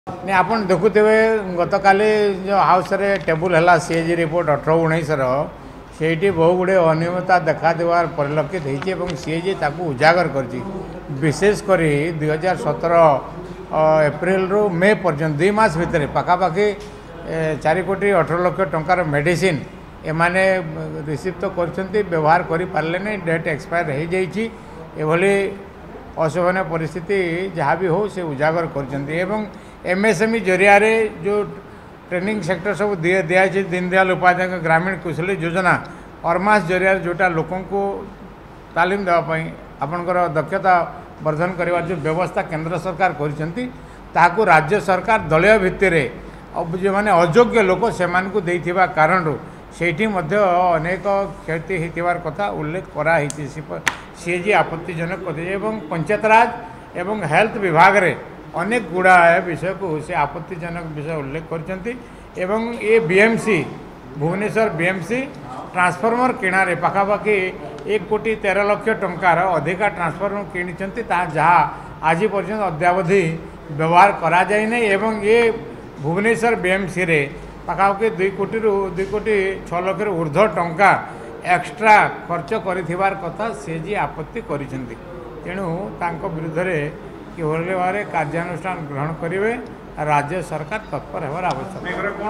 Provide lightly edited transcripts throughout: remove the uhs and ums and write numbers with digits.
नहीं आप देखुवे गत काली जो हाउस रे टेबुल है सीएजी रिपोर्ट 18-19 से बहु गुड़े अनियमितता देखा देवार परिलक्षित होती सीएजी उजागर कर विशेषकर 2017 एप्रिल रु मे पर्यंत 2 मास भितर पखापाखि 4 कोटी 18 लाख टंकार मेडिसिन एमाने रिसीव तो कर व्यवहार कर पारे नहीं डेट एक्सपायर हो जाइए एभली अशोभनीय परिस्थिति जहाँ भी हो से उजागर कर एमएसएमई जरिया जो ट्रेनिंग सेक्टर सब दिखाई दीन दयाल उपाध्याय ग्रामीण कुशली योजना अरमास जरिया जोटा लोक तालीम देवाई आपणकर दक्षता वर्धन कर जो व्यवस्था केंद्र सरकार कर राज्य सरकार दलीय भित्तिर जो मैंने अयोग्य लोक से कारण से अनेक क्षति होतिबार कथा उल्लेख कराई सीएजी आपत्तिजनक कथी पंचायतराज एवं हेल्थ विभाग रे अनेक गुड़ाए विषय को से आपत्तिजनक विषय उल्लेख कर बीएमसी भुवनेश्वर बीएमसी ट्रांसफॉर्मर किणारे पखापाखि 1 कोटी 13 लाख टंकार अधिका ट्रांसफॉर्मर किणी जहाँ आज पर्यंत अद्यावधि व्यवहार करा जाए नहीं एवं ये भुवनेश्वर बीएमसी रे पखापाखि 2 कोटी 6 लाख ऊर्ध्व टंका एक्स्ट्रा खर्च कर कथा सीएजी आपत्ति कर तेणु विरुद्ध किभली भाव में कार्यानुष्ठान ग्रहण करेंगे राज्य सरकार तत्पर होवार आवश्यक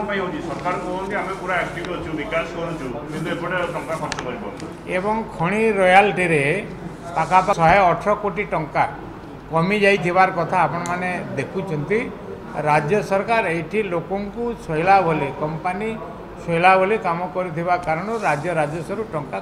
एवं खनि रॉयल्टी रे पाखापाखि 118 कोटी टंका कमी जाइथिबार कथा आपण माने देखुचंती राज्य सरकार एठी लोकों को सोहला बोले कंपनी सोहला बोले काम करथिबा कारण राज्य राजस्व टंका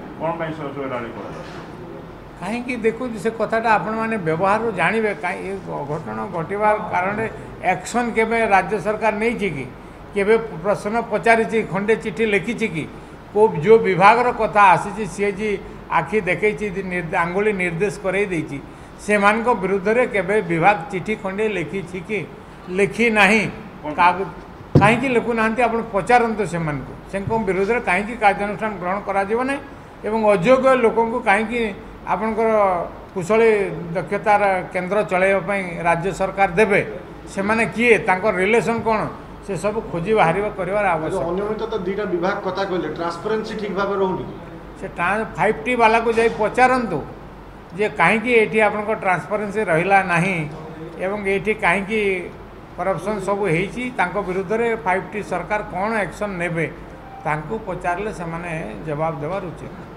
कहीं देखु से कथाटा आपण मैंने व्यवहार जानवे कहीं घटना घटवार कारण एक्शन केबे राज्य सरकार नहीं कि केबे प्रश्न पचारि खंडे चिठी लिखी कि को जो विभाग कथा आसी सीएजी आखि देखी आंगुली निर्देश कर विरुद्ध रे केबे विभाग चिठी खंडे लिखी कि लिखी नहीं कहीं लिखुना आप पचारतु से विरुद्ध में कहीं कार्यानुष्ठान ग्रहण कर अयोग्य लोक कहीं आपणकर कुशली दक्षतार केन्द्र चलैवाई राज्य सरकार देवे से माने किए तांकर रिलेशन कौन से सब खोजी बाहर कर आवश्यक तो दुईटा विभाग कथा कहले ट्रांसपेरेंसी ठीक भाव रहउनी से 5T वाला को जाई पचारतु जे कहीं एठी आपणकर ट्रांसपेरेंसी रहिला नहीं एवं एठी कहीं करप्शन सब होईची तांको विरुद्ध रे 5T सरकार कौन एक्शन नेबे तांको पचारले से माने जवाब देवार उचित।